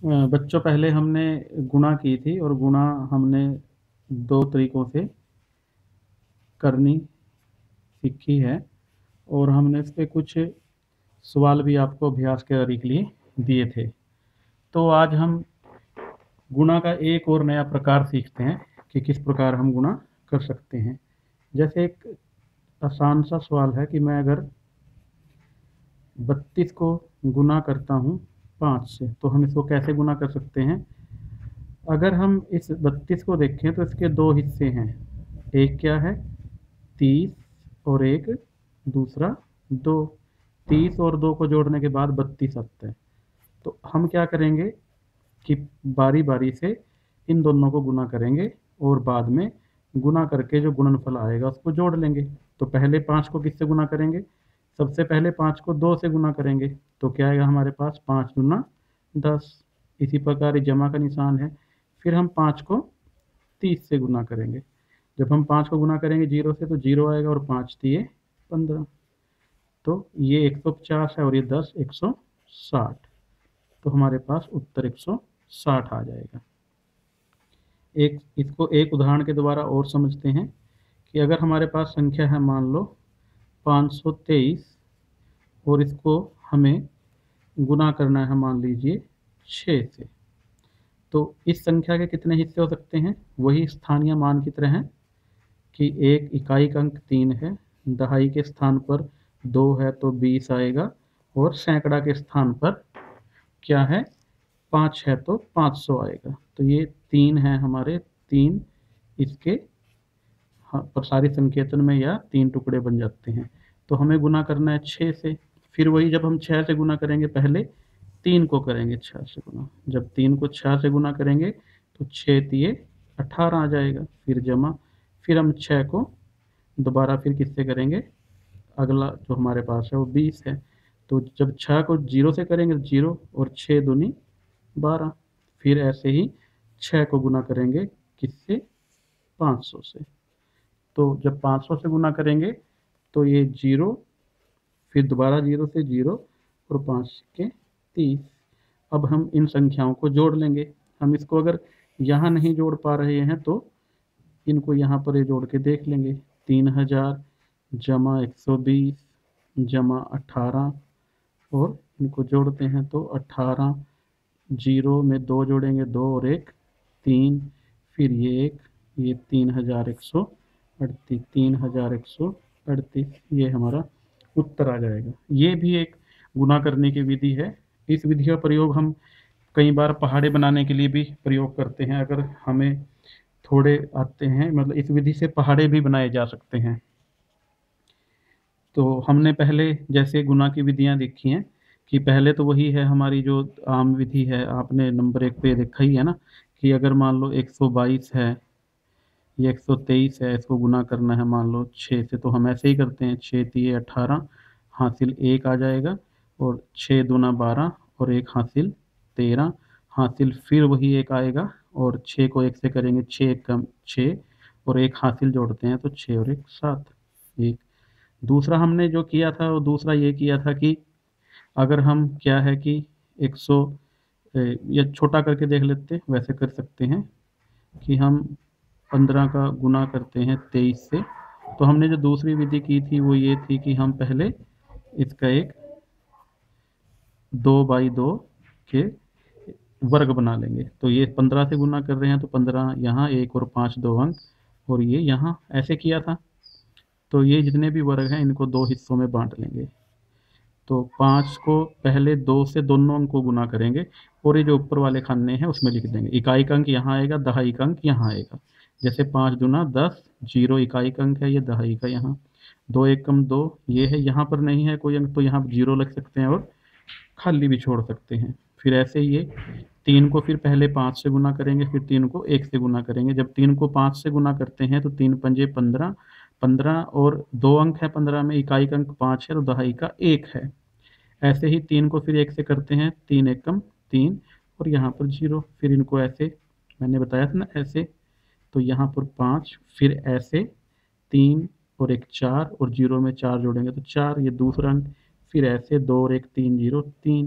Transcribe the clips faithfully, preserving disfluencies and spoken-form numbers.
अ, बच्चों पहले हमने गुणा की थी और गुणा हमने दो तरीकों से करनी सीखी है और हमने इस पे कुछ सवाल भी आपको अभ्यास करने के लिए दिए थे। तो आज हम गुणा का एक और नया प्रकार सीखते हैं कि किस प्रकार हम गुणा कर सकते हैं। जैसे एक आसान सा सवाल है कि मैं अगर बत्तीस को गुणा करता हूँ पाँच से, तो हम इसको कैसे गुणा कर सकते हैं। अगर हम इस बत्तीस को देखें तो इसके दो हिस्से हैं, एक क्या है तीस और एक दूसरा दो। तीस और दो को जोड़ने के बाद बत्तीस आता है। तो हम क्या करेंगे कि बारी बारी से इन दोनों को गुना करेंगे और बाद में गुना करके जो गुणनफल आएगा उसको जोड़ लेंगे। तो पहले पाँच को किससे गुना करेंगे, सबसे पहले पाँच को दो से गुना करेंगे, तो क्या आएगा हमारे पास पाँच दूना दस। इसी प्रकार जमा का निशान है। फिर हम पाँच को तीस से गुना करेंगे। जब हम पाँच को गुना करेंगे जीरो से तो जीरो आएगा और पाँच दिए पंद्रह। तो ये एक सौ पचास है और ये दस एक सौ साठ। तो हमारे पास उत्तर एक सौ साठ आ जाएगा। एक इसको एक उदाहरण के द्वारा और समझते हैं कि अगर हमारे पास संख्या है मान लो पाँच सौ तेईस और इसको हमें गुना करना है मान लीजिए छः से, तो इस संख्या के कितने हिस्से हो सकते हैं। वही स्थानीय मान की तरह है कि एक इकाई का अंक तीन है, दहाई के स्थान पर दो है तो बीस आएगा और सैकड़ा के स्थान पर क्या है पाँच है तो पाँच सौ आएगा। तो ये तीन है हमारे, तीन इसके प्रसारित संकेतन में या तीन टुकड़े बन जाते हैं। तो हमें गुना करना है छः से। फिर वही जब हम छः से गुना करेंगे पहले तीन को करेंगे छः से गुना, जब तीन को छः से गुना करेंगे तो छः तिये अठारह आ जाएगा। फिर जमा, फिर हम छः को दोबारा फिर किससे करेंगे, अगला जो हमारे पास है वो बीस है। तो जब छः को जीरो से करेंगे जीरो और छः दूनी बारह। फिर ऐसे ही छः को गुना करेंगे किससे, पाँच सौ से। तो जब पाँच सौ से गुना करेंगे तो ये जीरो, फिर दोबारा जीरो से जीरो और पाँच के तीस। अब हम इन संख्याओं को जोड़ लेंगे। हम इसको अगर यहाँ नहीं जोड़ पा रहे हैं तो इनको यहाँ पर ये जोड़ के देख लेंगे। तीन हज़ार जमा एक सौ बीस जमा अठारह और इनको जोड़ते हैं तो अठारह, जीरो में दो जोड़ेंगे दो और एक तीन, फिर ये एक, ये तीन हज़ार एक सौ अड़तीस, तीन हज़ार एक सौ अड़तीस, ये हमारा उत्तर आ जाएगा। ये भी एक गुना करने की विधि है। इस विधि का प्रयोग हम कई बार पहाड़े बनाने के लिए भी प्रयोग करते हैं। अगर हमें थोड़े आते हैं, मतलब इस विधि से पहाड़े भी बनाए जा सकते हैं। तो हमने पहले जैसे गुना की विधियां देखी हैं कि पहले तो वही है हमारी जो आम विधि है, आपने नंबर एक पे देखा ही है ना, कि अगर मान लो एक सौ बाईस है, ये एक सौ तेईस है, इसको गुना करना है मान लो छः से, तो हम ऐसे ही करते हैं छः तिये अठारह, हासिल एक आ जाएगा और छः दूना बारह और एक हासिल तेरह, हासिल फिर वही एक आएगा और छः को एक से करेंगे छः एक कम छः और एक हासिल जोड़ते हैं तो छः और एक सात। एक दूसरा हमने जो किया था वो दूसरा ये किया था कि अगर हम क्या है कि एक सौ, या छोटा करके देख लेते, वैसे कर सकते हैं कि हम पंद्रह का गुना करते हैं तेईस से। तो हमने जो दूसरी विधि की थी वो ये थी कि हम पहले इसका एक दो बाई दो के वर्ग बना लेंगे। तो ये पंद्रह से गुना कर रहे हैं तो पंद्रह यहाँ एक और पाँच दो अंक और ये यहाँ ऐसे किया था। तो ये जितने भी वर्ग हैं इनको दो हिस्सों में बांट लेंगे। तो पाँच को पहले दो से दोनों अंक को गुना करेंगे और ये जो ऊपर वाले खाने हैं उसमें लिख देंगे। इकाई का अंक यहाँ आएगा, दहाई का अंक यहाँ आएगा। जैसे पाँच दूना दस, जीरो इकाई का अंक है, ये दहाई का यहाँ, दो एक कम दो ये है, यहाँ पर नहीं है कोई अंक तो यहाँ जीरो लिख सकते हैं और खाली भी छोड़ सकते हैं। फिर ऐसे ही ये तीन को फिर पहले पाँच से गुना करेंगे, फिर तीन को एक से गुना करेंगे। जब तीन को पाँच से गुना करते हैं तो तीन पंजे पंद्रह, पंद्रह और दो अंक है पंद्रह में, इकाई का अंक पाँच है तो दहाई का एक है। ऐसे ही तीन को फिर एक से करते हैं, तीन एकम तीन और यहाँ पर जीरो, फिर इनको ऐसे मैंने बताया था ना ऐसे, तो यहाँ पर पाँच, फिर ऐसे तीन और एक चार और जीरो में चार जोड़ेंगे तो चार, ये दूसरा अंक, फिर ऐसे दो और एक तीन जीरो तीन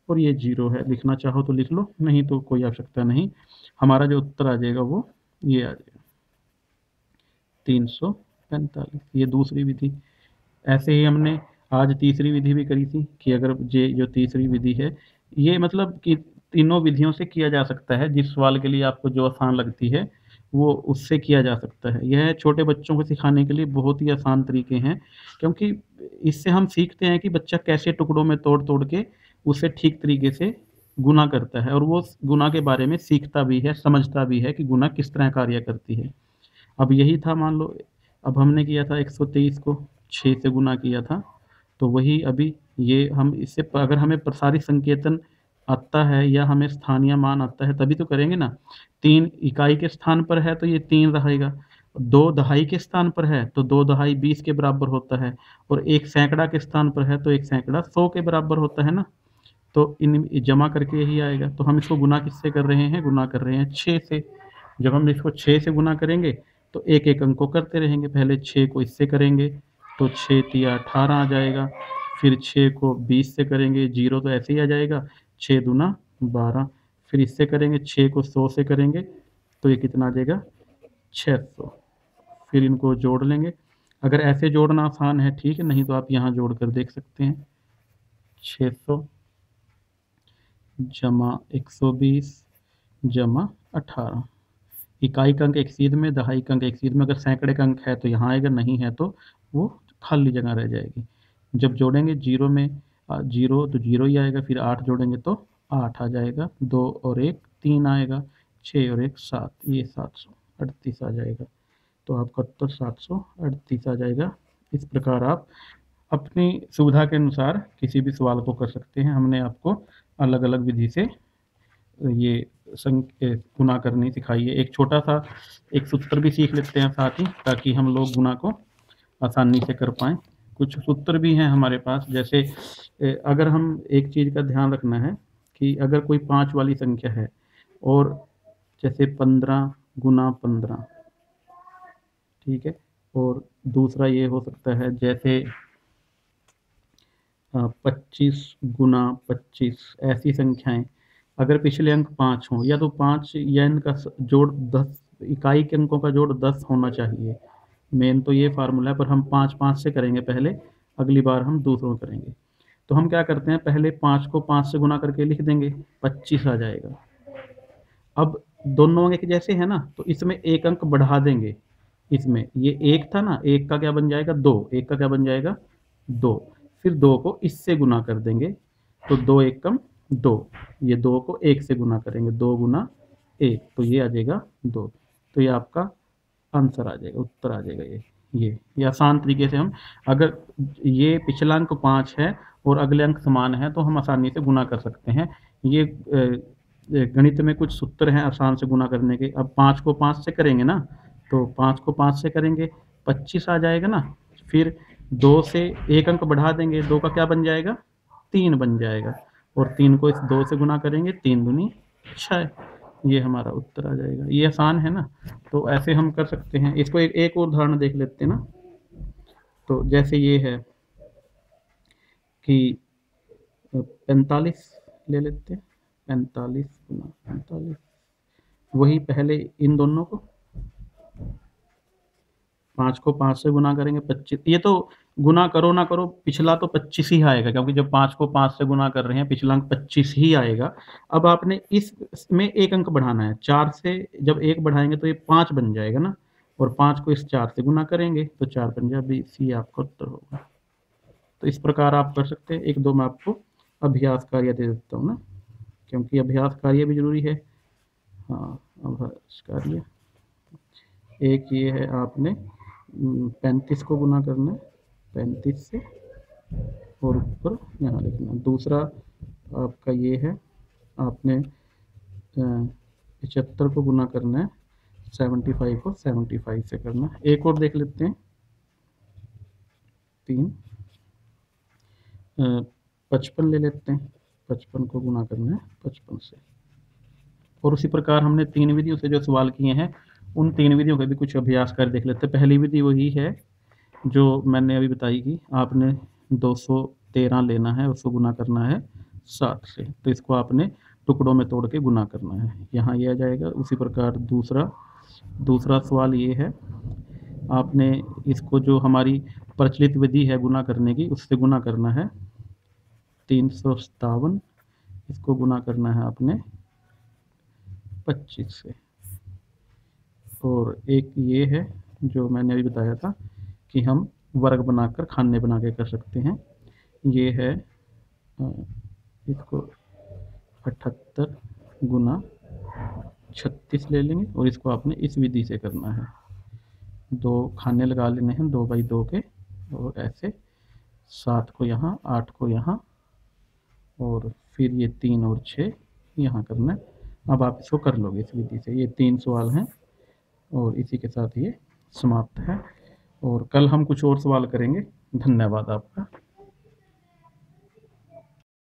और ये जीरो है। लिखना चाहो तो लिख लो, नहीं तो कोई आवश्यकता नहीं। हमारा जो उत्तर आ जाएगा वो ये आ जाएगा तीन सौ पैंतालीस। ये दूसरी विधि। ऐसे ही हमने आज तीसरी विधि भी करी थी कि अगर ये जो तीसरी विधि है ये मतलब कि तीनों विधियों से किया जा सकता है। जिस सवाल के लिए आपको जो आसान लगती है वो उससे किया जा सकता है। यह छोटे बच्चों को सिखाने के लिए बहुत ही आसान तरीके हैं, क्योंकि इससे हम सीखते हैं कि बच्चा कैसे टुकड़ों में तोड़ तोड़ के उसे ठीक तरीके से गुना करता है, और वो गुना के बारे में सीखता भी है, समझता भी है कि गुना किस तरह कार्य करती है। अब यही था, मान लो अब हमने किया था एक सौ तेईस को छः से गुना किया था, तो वही अभी ये हम इससे अगर हमें प्रसारित संकेतन आता है या हमें स्थानीय मान आता है तभी तो करेंगे ना। तीन इकाई के स्थान पर है तो ये तीन रहेगा, दो दहाई के स्थान पर है तो दो दहाई बीस के बराबर होता है, और एक सैकड़ा के स्थान पर है तो एक सैकड़ा सौ के बराबर होता है ना। तो इन जमा करके यही आएगा। तो हम इसको गुना किससे कर रहे हैं? गुना कर रहे हैं छः से। जब हम इसको छः से गुना करेंगे तो एक एक अंक को करते रहेंगे। पहले छः को इससे करेंगे तो छः तिया अठारह आ जाएगा, फिर छः को बीस से करेंगे, जीरो तो ऐसे ही आ जाएगा, छः दूना बारह। फिर इससे करेंगे, छः को सौ से करेंगे तो ये कितना आ जाएगा? छः सौ। फिर इनको जोड़ लेंगे। अगर ऐसे जोड़ना आसान है ठीक है, नहीं तो आप यहाँ जोड़ कर देख सकते हैं। छः सौ जमा एक सौ बीस जमा अठारह। इकाई का अंक एक सीध में, दहाई का अंक एक सीध में। अगर सैकड़े का अंक है तो यहाँ आएगा, नहीं है तो वो खाली जगह रह जाएगी। जब जोड़ेंगे जीरो में जीरो तो जीरो ही आएगा, फिर आठ जोड़ेंगे तो आठ आ जाएगा, दो और एक तीन आएगा, छः और एक सात, ये सात सौ अड़तीस आ जाएगा। तो आपका उत्तर सात सौ अड़तीस आ जाएगा। इस प्रकार आप अपनी सुविधा के अनुसार किसी भी सवाल को कर सकते हैं। हमने आपको अलग अलग विधि से ये संग गुना करनी सिखाई है। एक छोटा सा एक सूत्र भी सीख लेते हैं साथ ही, ताकि हम लोग गुना को आसानी से कर पाएँ। कुछ सूत्र भी हैं हमारे पास, जैसे अगर हम एक चीज़ का ध्यान रखना है कि अगर कोई पाँच वाली संख्या है और जैसे पंद्रह गुना पंद्रह, ठीक है, और दूसरा ये हो सकता है जैसे पच्चीस गुना पच्चीस, ऐसी संख्याएं अगर पिछले अंक पाँच हों या तो पाँच या इनका जोड़ दस, इकाई के अंकों का जोड़ दस होना चाहिए। मेन तो ये फार्मूला है, पर हम पाँच पाँच से करेंगे पहले, अगली बार हम दूसरों करेंगे। तो हम क्या करते हैं, पहले पाँच को पाँच से गुना करके लिख देंगे, पच्चीस आ जाएगा। अब दोनों अंक जैसे है ना, तो इसमें एक अंक बढ़ा देंगे। इसमें ये एक था ना, एक का क्या बन जाएगा? दो। एक का क्या बन जाएगा? दो। फिर दो को इससे गुना कर देंगे तो दो एक कम दो, ये दो को एक से गुना करेंगे, दो गुना एक, तो ये आ जाएगा दो। तो ये आपका आंसर आ जाएगा, उत्तर आ जाएगा। ये ये ये आसान तरीके से हम, अगर ये पिछला अंक पाँच है और अगले अंक समान है तो हम आसानी से गुना कर सकते हैं। ये गणित में कुछ सूत्र हैं आसान से गुना करने के। अब पाँच को पाँच से करेंगे ना, तो पाँच को पाँच से करेंगे पच्चीस आ जाएगा ना। फिर दो से एक अंक बढ़ा देंगे, दो का क्या बन जाएगा? तीन बन जाएगा, और तीन को इस दो से गुना करेंगे, तीन दूनी छः, ये हमारा उत्तर आ जाएगा। ये आसान है ना, तो ऐसे हम कर सकते हैं। इसको एक एक और उदाहरण देख लेते हैं ना। तो जैसे ये है कि पैंतालीस ले लेते हैं, पैंतालीस गुना पैंतालीस, वही पहले इन दोनों को पाँच को पाँच से गुना करेंगे, पच्चीस। ये तो गुना करो ना करो, पिछला तो पच्चीस ही आएगा, क्योंकि जब पाँच को पाँच से गुना कर रहे हैं पिछला अंक पच्चीस ही आएगा। अब आपने इसमें एक अंक बढ़ाना है, चार से जब एक बढ़ाएंगे तो ये पाँच बन जाएगा ना, और पाँच को इस चार से गुना करेंगे तो चार पंजा बीस, ही आपका उत्तर होगा। तो इस प्रकार आप कर सकते हैं। एक दो मैं आपको अभ्यास कार्य दे देता हूँ ना, क्योंकि अभ्यास कार्य भी जरूरी है। हाँ, अभ्यास कार्य एक ये है, आपने पैंतीस को गुना करना है पैंतीस से और ऊपर यहाँ लिखना। दूसरा आपका ये है, आपने पचहत्तर को गुना करना है सेवेंटी फाइव को सेवेंटी फाइव से करना है। एक और देख लेते हैं, तीन पचपन ले लेते हैं, पचपन को गुना करना है पचपन से। और उसी प्रकार हमने तीन विधियों से जो सवाल किए हैं उन तीन विधियों के भी कुछ अभ्यास कर देख लेते हैं। पहली विधि वही है जो मैंने अभी बताई कि आपने दो सौ तेरह लेना है, उसको गुना करना है सात से। तो इसको आपने टुकड़ों में तोड़ के गुना करना है। यहाँ ये आ जाएगा। उसी प्रकार दूसरा दूसरा सवाल ये है, आपने इसको जो हमारी प्रचलित विधि है गुना करने की, उससे गुना करना है। तीन सौ सत्तावन इसको गुना करना है आपने पच्चीस से। और एक ये है जो मैंने अभी बताया था कि हम वर्ग बनाकर खाने बना के कर सकते हैं। ये है इसको अठहत्तर गुना छत्तीस ले लेंगे और इसको आपने इस विधि से करना है। दो खाने लगा लेने हैं दो बाई दो के, और ऐसे सात को यहाँ, आठ को यहाँ, और फिर ये तीन और छः यहाँ करना है। अब आप इसको कर लोगे इस विधि से। ये तीन सवाल हैं और इसी के साथ ये समाप्त है। और कल हम कुछ और सवाल करेंगे। धन्यवाद आपका।